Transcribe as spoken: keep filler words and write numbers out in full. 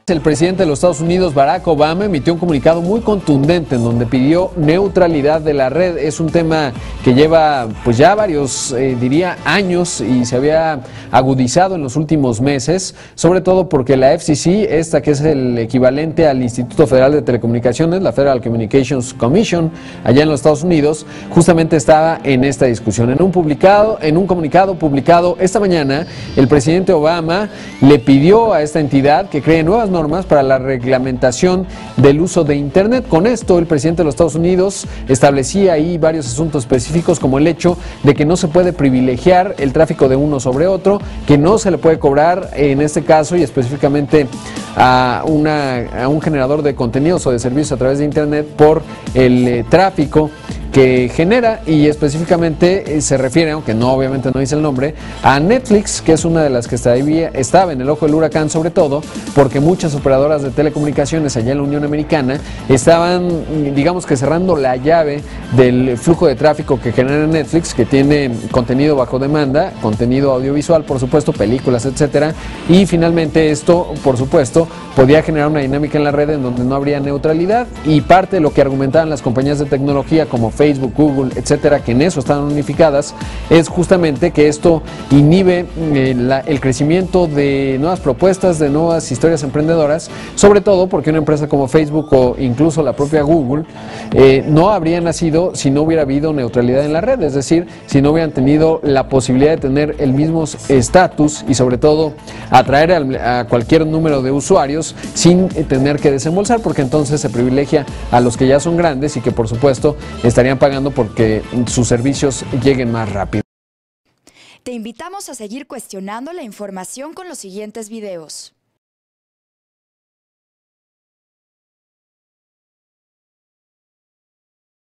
El presidente de los Estados Unidos, Barack Obama, emitió un comunicado muy contundente en donde pidió neutralidad de la red. Es un tema que lleva pues ya varios, eh, diría, años y se había agudizado en los últimos meses, sobre todo porque la F C C, esta que es el equivalente al Instituto Federal de Telecomunicaciones, la Federal Communications Commission, allá en los Estados Unidos, justamente estaba en esta discusión. En un publicado, en un comunicado publicado esta mañana, el presidente Obama le pidió a esta entidad que cree nuevas normas normas para la reglamentación del uso de Internet. Con esto, el presidente de los Estados Unidos establecía ahí varios asuntos específicos, como el hecho de que no se puede privilegiar el tráfico de uno sobre otro, que no se le puede cobrar en este caso y específicamente a, una, a un generador de contenidos o de servicios a través de Internet por el eh, tráfico que genera, y específicamente eh, se refiere, aunque no obviamente no dice el nombre, a Netflix, que es una de las que estaba, estaba en el ojo del huracán, sobre todo porque muchas operadoras de telecomunicaciones allá en la Unión Americana estaban, digamos que cerrando la llave del flujo de tráfico que genera Netflix, que tiene contenido bajo demanda, contenido audiovisual, por supuesto, películas, etcétera, y finalmente esto, por supuesto, podía generar una dinámica en la red en donde no habría neutralidad, y parte de lo que argumentaban las compañías de tecnología como Facebook, Google, etcétera, que en eso están unificadas, es justamente que esto inhibe eh, la, el crecimiento de nuevas propuestas, de nuevas historias emprendedoras, sobre todo porque una empresa como Facebook o incluso la propia Google eh, no habría nacido si no hubiera habido neutralidad en la red, es decir, si no hubieran tenido la posibilidad de tener el mismo estatus y sobre todo atraer a, a cualquier número de usuarios sin tener que desembolsar, porque entonces se privilegia a los que ya son grandes y que por supuesto estarían pagando porque sus servicios lleguen más rápido. Te invitamos a seguir cuestionando la información con los siguientes videos.